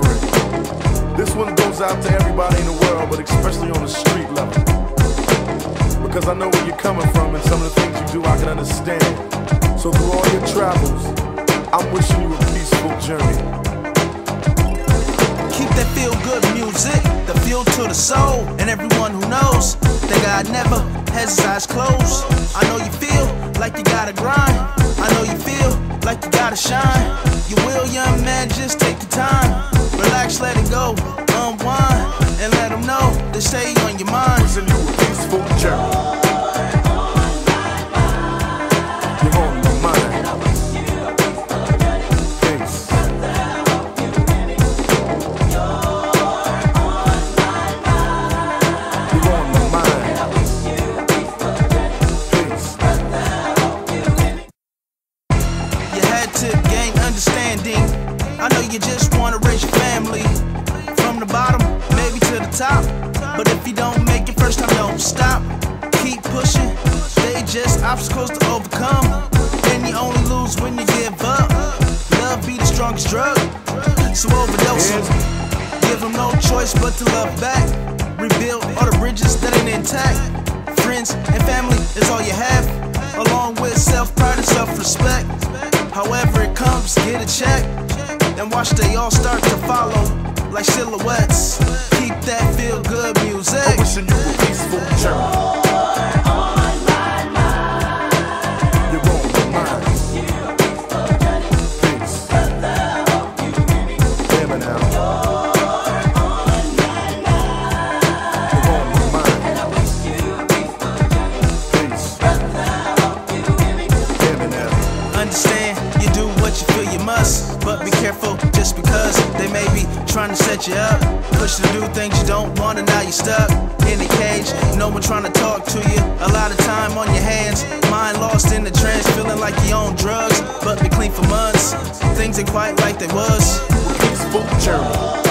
offering. This one goes out to everybody in the world, but especially on the street level. Because I know where you're coming from and some of the things you do I can understand. So through all your travels, I'm wishing you a peaceful journey. Keep that feel-good music, the fuel to the soul. And everyone who knows that God never has his eyes closed. I know you feel like you gotta grind. I know you feel like you gotta shine. You will, young man, just take your time. Relax, let it go, unwind, and let them know they stay on your mind. Wishing you a peaceful journey. You're on my mind. Peace. You're on my mind. Peace. You had to gain understanding. I know you just wanna raise your family from the bottom, maybe to the top. But if you don't make it first time, don't stop. Keep pushing. They just obstacles to overcome, and you only lose when you give up. Love be the strongest drug, so overdose them. Give them no choice but to love back. Rebuild all the bridges that ain't intact. Friends and family is all you have, along with self-pride and self-respect. However it comes, get a check, and watch they all start to follow like silhouettes. Keep that feel-good music. I'm wishing you a peaceful journey. You're on my mind. Peace. Hear me now. You're on my mind. Peace. Hear me now. Understand, you do what you feel you must, but be careful just because they may be trying to set you up. Push you to do things you don't want and now you're stuck in a cage, no one trying to talk to you. A lot of time on your hands, mind lost in the trance, feeling like you on drugs, but be clean for months. Things ain't quite like they was. Peaceful journey.